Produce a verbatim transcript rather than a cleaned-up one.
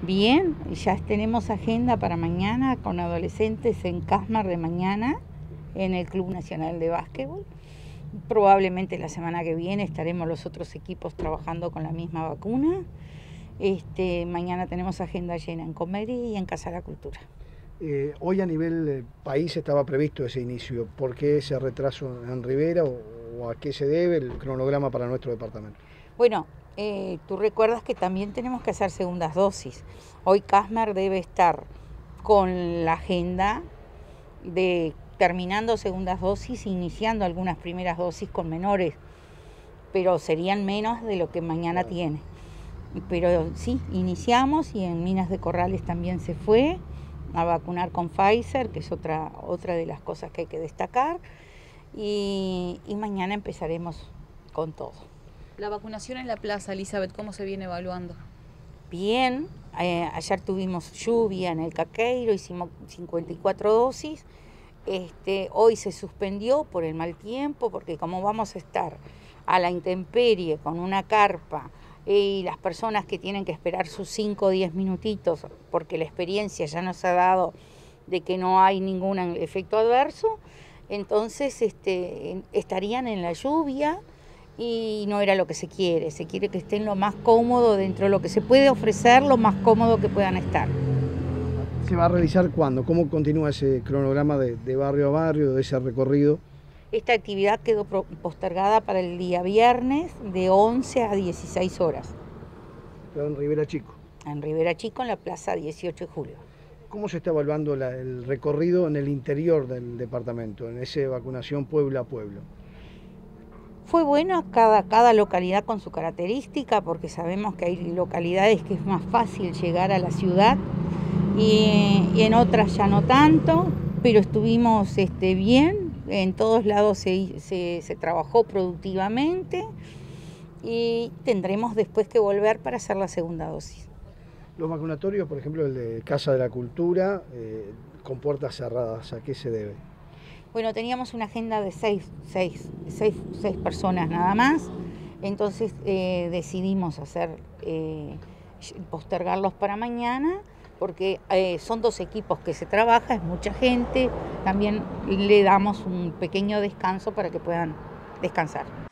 Bien, ya tenemos agenda para mañana con adolescentes en Casmar de mañana en el Club Nacional de Básquetbol. Probablemente la semana que viene estaremos los otros equipos trabajando con la misma vacuna. Este, mañana tenemos agenda llena en Comerí y en Casa de la Cultura. Eh, hoy a nivel eh, país estaba previsto ese inicio. ¿Por qué ese retraso en Rivera o, o a qué se debe el cronograma para nuestro departamento? Bueno, eh, tú recuerdas que también tenemos que hacer segundas dosis. Hoy Casmar debe estar con la agenda de terminando segundas dosis, iniciando algunas primeras dosis con menores, pero serían menos de lo que mañana Claro. tiene. Pero sí, iniciamos y en Minas de Corrales también se fue a vacunar con Pfizer, que es otra, otra de las cosas que hay que destacar, y, y mañana empezaremos con todo. La vacunación en la plaza, Elizabeth, ¿cómo se viene evaluando? Bien, eh, ayer tuvimos lluvia en el Caqueiro, hicimos cincuenta y cuatro dosis. Este, hoy se suspendió por el mal tiempo, porque como vamos a estar a la intemperie con una carpa y las personas que tienen que esperar sus cinco o diez minutitos, porque la experiencia ya nos ha dado de que no hay ningún efecto adverso, entonces este, estarían en la lluvia. Y no era lo que se quiere, se quiere que estén lo más cómodo dentro de lo que se puede ofrecer, lo más cómodo que puedan estar. ¿Se va a realizar cuándo? ¿Cómo continúa ese cronograma de, de barrio a barrio, de ese recorrido? Esta actividad quedó postergada para el día viernes de once a dieciséis horas. Pero en Rivera Chico. En Rivera Chico, en la plaza dieciocho de julio. ¿Cómo se está evaluando la, el recorrido en el interior del departamento, en esa vacunación pueblo a pueblo? Fue bueno cada, cada localidad con su característica, porque sabemos que hay localidades que es más fácil llegar a la ciudad y, y en otras ya no tanto, pero estuvimos este, bien, en todos lados se, se, se trabajó productivamente y tendremos después que volver para hacer la segunda dosis. Los vacunatorios, por ejemplo, el de Casa de la Cultura, eh, con puertas cerradas, ¿a qué se debe? Bueno, teníamos una agenda de seis, seis, seis, seis personas nada más, entonces eh, decidimos hacer, eh, postergarlos para mañana, porque eh, son dos equipos que se trabaja, es mucha gente, también le damos un pequeño descanso para que puedan descansar.